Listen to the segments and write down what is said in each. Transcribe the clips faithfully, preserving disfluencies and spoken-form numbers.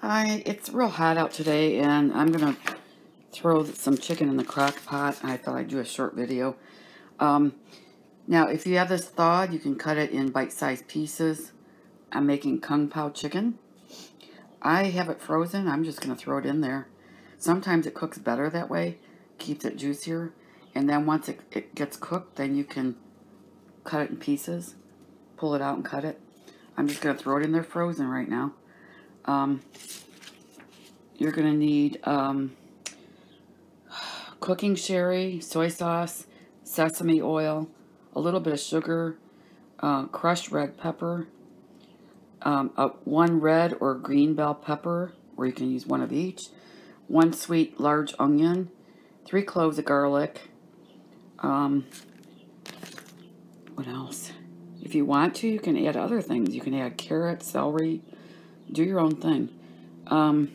Hi, it's real hot out today, and I'm going to throw some chicken in the crock pot. I thought I'd do a short video. Um, now, if you have this thawed, you can cut it in bite-sized pieces. I'm making Kung Pao chicken. I have it frozen. I'm just going to throw it in there. Sometimes it cooks better that way, keeps it juicier. And then once it, it gets cooked, then you can cut it in pieces, pull it out and cut it. I'm just going to throw it in there frozen right now. Um, you're going to need um, cooking sherry, soy sauce, sesame oil, a little bit of sugar, uh, crushed red pepper, um, a, one red or green bell pepper, or you can use one of each, one sweet large onion, three cloves of garlic. Um, what else? If you want to, you can add other things. You can add carrots, celery, do your own thing. Um,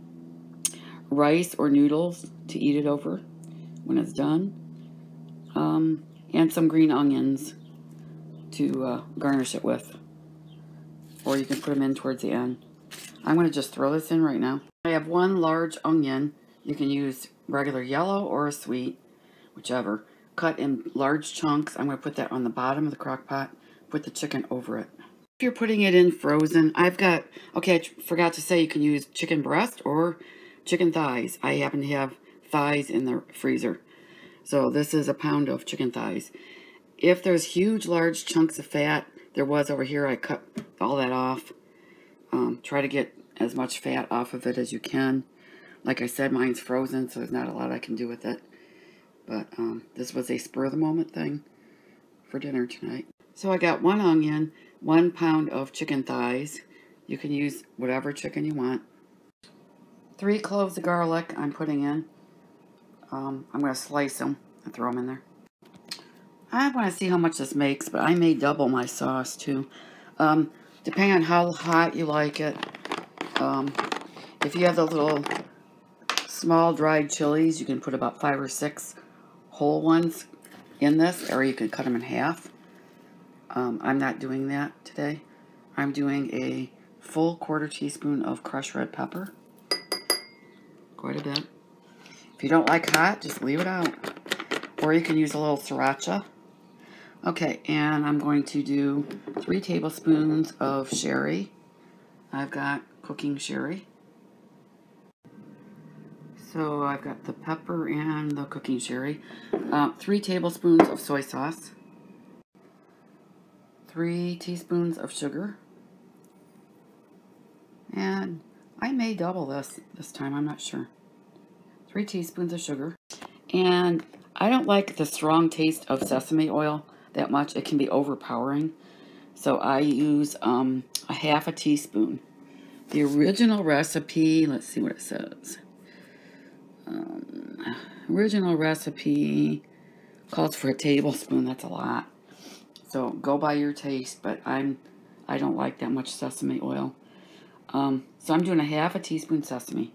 rice or noodles to eat it over when it's done. Um, and some green onions to uh, garnish it with. Or you can put them in towards the end. I'm going to just throw this in right now. I have one large onion. You can use regular yellow or a sweet, whichever. Cut in large chunks. I'm going to put that on the bottom of the crock pot. Put the chicken over it. If you're putting it in frozen, I've got, okay, I forgot to say you can use chicken breast or chicken thighs. I happen to have thighs in the freezer. So this is a pound of chicken thighs. If there's huge, large chunks of fat, there was over here, I cut all that off. Um, try to get as much fat off of it as you can. Like I said, mine's frozen, so there's not a lot I can do with it. But um, this was a spur-of-the-moment thing for dinner tonight. So I got one onion, one pound of chicken thighs. You can use whatever chicken you want. Three cloves of garlic I'm putting in. Um, I'm going to slice them and throw them in there. I want to see how much this makes, but I may double my sauce too. Um, depending on how hot you like it. Um, if you have the little small dried chilies, you can put about five or six whole ones in this, or you can cut them in half. Um, I'm not doing that today. I'm doing a full quarter teaspoon of crushed red pepper. Quite a bit. If you don't like hot, just leave it out. Or you can use a little sriracha. Okay, and I'm going to do three tablespoons of sherry. I've got cooking sherry. So I've got the pepper and the cooking sherry. Uh, three tablespoons of soy sauce. Three teaspoons of sugar. And I may double this this time, I'm not sure. Three teaspoons of sugar. And I don't like the strong taste of sesame oil that much. It can be overpowering. So I use um, a half a teaspoon. The original recipe, let's see what it says. Um, original recipe calls for a tablespoon. That's a lot. So go by your taste, but I'm I don't like that much sesame oil. Um, so I'm doing a half a teaspoon sesame.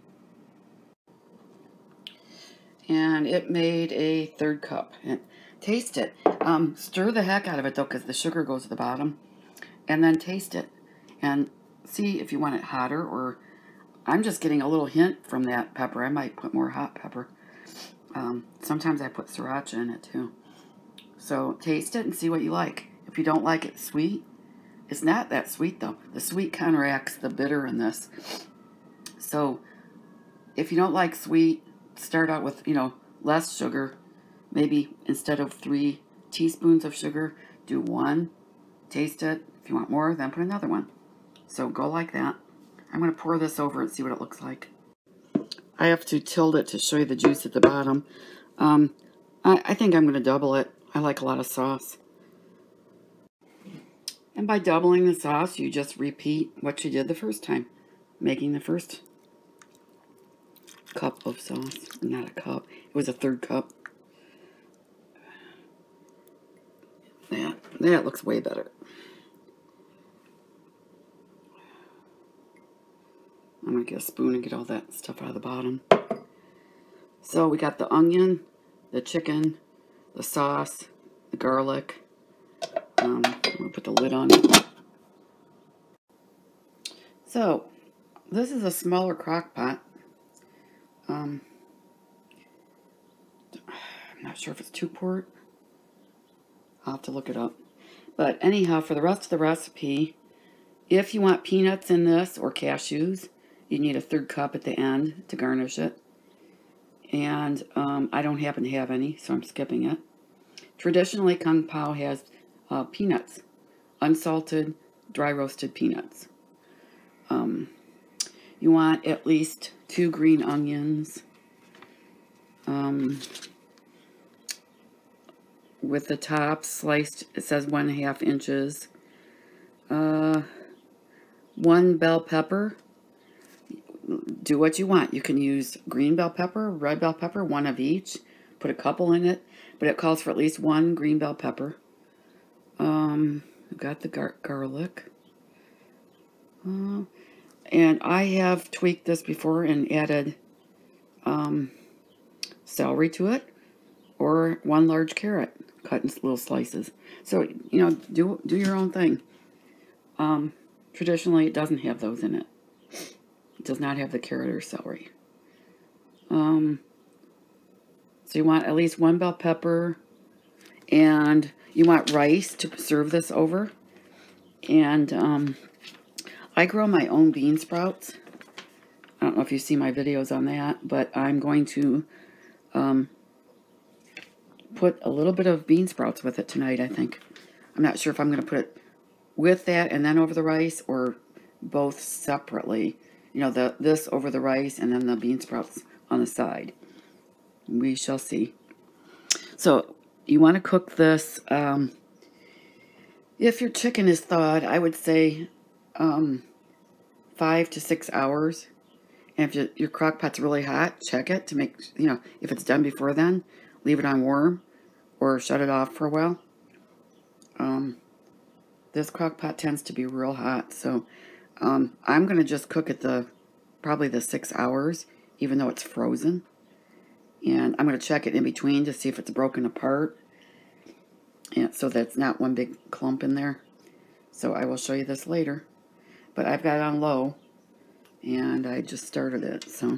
And it made a third cup. And taste it. Um, stir the heck out of it though, because the sugar goes to the bottom. And then taste it. And see if you want it hotter, or I'm just getting a little hint from that pepper. I might put more hot pepper. Um, sometimes I put sriracha in it too. So taste it and see what you like. If you don't like it sweet, it's not that sweet though. The sweet counteracts the bitter in this. So if you don't like sweet, start out with, you know, less sugar. Maybe instead of three teaspoons of sugar, do one. Taste it. If you want more, then put another one. So go like that. I'm going to pour this over and see what it looks like. I have to tilt it to show you the juice at the bottom. Um, I, I think I'm going to double it. I like a lot of sauce. And by doubling the sauce, you just repeat what you did the first time, making the first cup of sauce. Not a cup. It was a third cup. That, that looks way better. I'm going to get a spoon and get all that stuff out of the bottom. So we got the onion, the chicken, the sauce, the garlic. Um, I'm going to put the lid on it. So this is a smaller crock pot. Um, I'm not sure if it's two quart. I'll have to look it up. But anyhow, for the rest of the recipe, if you want peanuts in this or cashews, you need a third cup at the end to garnish it. And um, I don't happen to have any, so I'm skipping it. Traditionally, Kung Pao has uh, peanuts, unsalted, dry roasted peanuts. Um, you want at least two green onions um, with the top sliced, it says one and a half inches. Uh, one bell pepper. Do what you want. You can use green bell pepper, red bell pepper, one of each. Put a couple in it, but it calls for at least one green bell pepper. Um, I've got the gar garlic. Uh, and I have tweaked this before and added um, celery to it, or one large carrot cut in little slices. So, you know, do, do your own thing. Um, traditionally, it doesn't have those in it. It does not have the carrot or celery. Um, so you want at least one bell pepper, and you want rice to serve this over. And um, I grow my own bean sprouts. I don't know if you see my videos on that, but I'm going to um, put a little bit of bean sprouts with it tonight, I think. I'm not sure if I'm going to put it with that and then over the rice, or both separately. You know, the this over the rice and then the bean sprouts on the side. We shall see. So, you want to cook this, um, if your chicken is thawed, I would say um, five to six hours. And if your, your crock pot's really hot, check it to make, you know, if it's done before then, leave it on warm or shut it off for a while. Um, this crock pot tends to be real hot, so um, I'm going to just cook it the probably the six hours, even though it's frozen. And I'm going to check it in between to see if it's broken apart, and so that's not one big clump in there. So I will show you this later. But I've got it on low, and I just started it, so.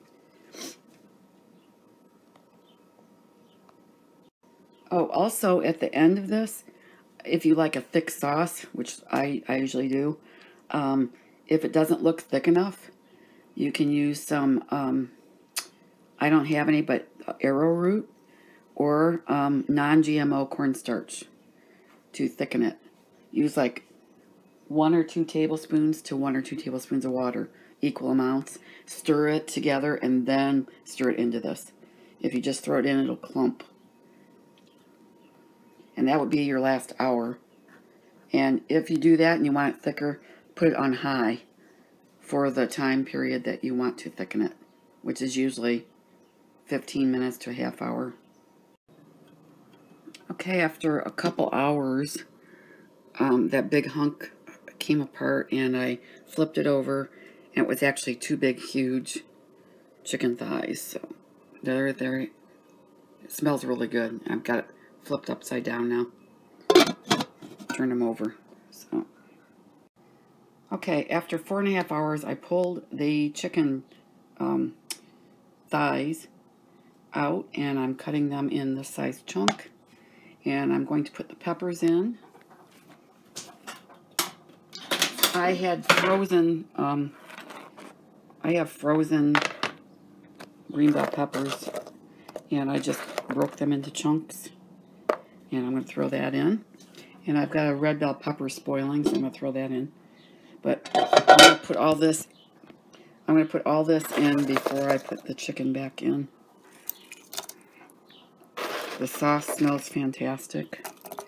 Oh, also at the end of this, if you like a thick sauce, which I, I usually do, um, if it doesn't look thick enough, you can use some, um, I don't have any, but arrowroot or um, non G M O cornstarch to thicken it. Use like one or two tablespoons to one or two tablespoons of water, equal amounts. Stir it together and then stir it into this. If you just throw it in, it'll clump. And that would be your last hour. And if you do that and you want it thicker, put it on high for the time period that you want to thicken it, which is usually fifteen minutes to a half hour. Okay, after a couple hours, um, that big hunk came apart, and I flipped it over, and it was actually two big, huge chicken thighs. So there, there, it smells really good. I've got it flipped upside down now. Turn them over. So, okay, after four and a half hours, I pulled the chicken um, thighs out, and I'm cutting them in this size chunk. And I'm going to put the peppers in. I had frozen, um, I have frozen green bell peppers, and I just broke them into chunks. And I'm going to throw that in. And I've got a red bell pepper spoiling, so I'm going to throw that in. But I'm going to put all this, I'm going to put all this in before I put the chicken back in. The sauce smells fantastic.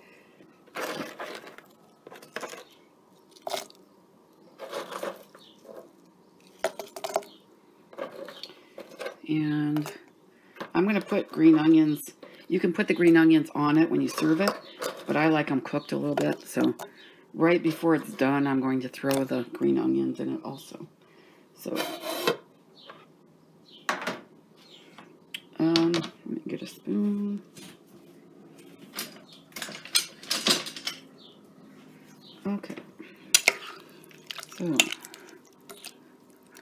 And I'm going to put green onions. You can put the green onions on it when you serve it, but I like them cooked a little bit. So right before it's done, I'm going to throw the green onions in it also. So um, let me get a spoon. Okay. So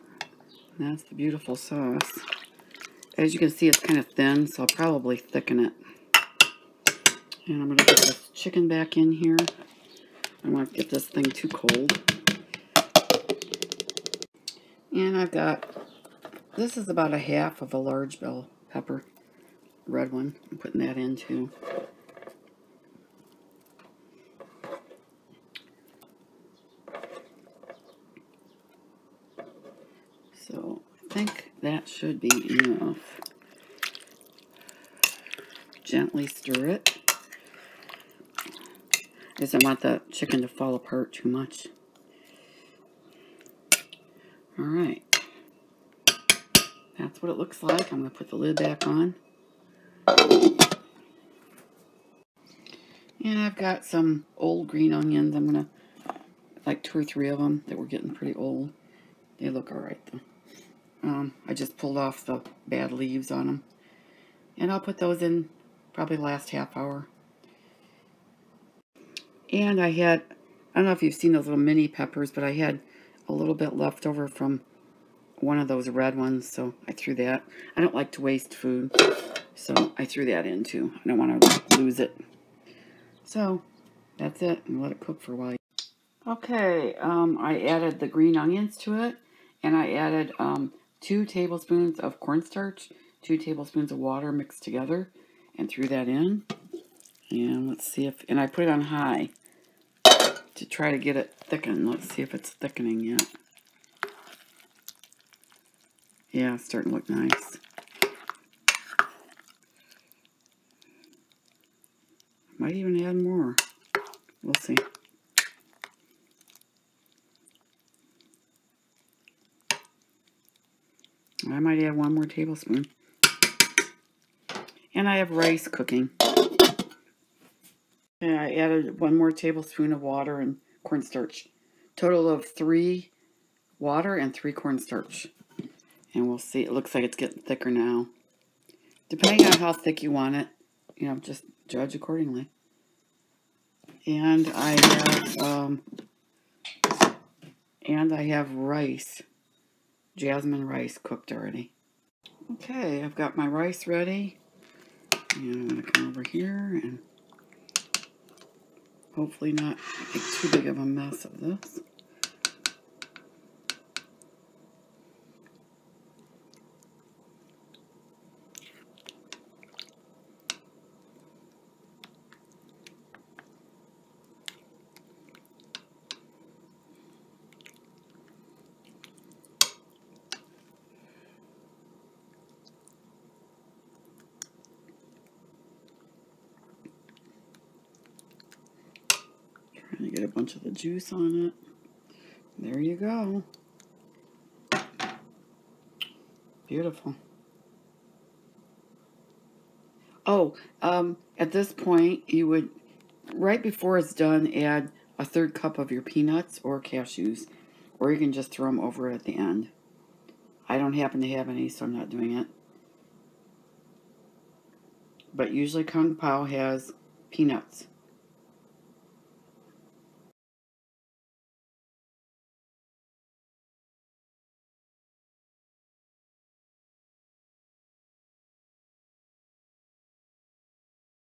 That's the beautiful sauce. As you can see, it's kind of thin, so I'll probably thicken it. And I'm going to get this chicken back in here. I don't want to get this thing too cold. And I've got, this is about a half of a large bell pepper, red one. I'm putting that in too. So I think that should be enough. Gently stir it. I just don't want the chicken to fall apart too much. Alright. That's what it looks like. I'm going to put the lid back on. And I've got some old green onions. I'm going to, like two or three of them that were getting pretty old. They look alright though. Um, I just pulled off the bad leaves on them. And I'll put those in probably the last half hour. And I had, I don't know if you've seen those little mini peppers, but I had a little bit left over from one of those red ones, so I threw that. I don't like to waste food, so I threw that in too. I don't want to lose it. So, that's it, and let it cook for a while. Okay, um, I added the green onions to it, and I added um, two tablespoons of cornstarch, two tablespoons of water mixed together, and threw that in. And let's see if, and I put it on high to try to get it thickened. Let's see if it's thickening yet. Yeah, it's starting to look nice. Might even add more. We'll see. I might add one more tablespoon. And I have rice cooking. And I added one more tablespoon of water and cornstarch. Total of three water and three cornstarch. And we'll see. It looks like it's getting thicker now. Depending on how thick you want it, you know, just judge accordingly. And I have, um, and I have rice, jasmine rice cooked already. Okay, I've got my rice ready. And I'm going to come over here and hopefully not make too big of a mess of this. Trying to get a bunch of the juice on it. There you go. Beautiful. Oh, um, at this point, you would, right before it's done, add a third cup of your peanuts or cashews, or you can just throw them over at the end. I don't happen to have any, so I'm not doing it. But usually Kung Pao has peanuts.